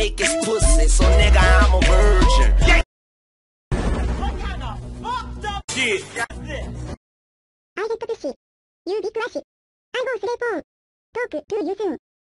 take his pussy, so nigga, I'm a virgin. What kind of fucked up shit is this? I get pussy. You big rush. I go sleep on. Talk to you soon.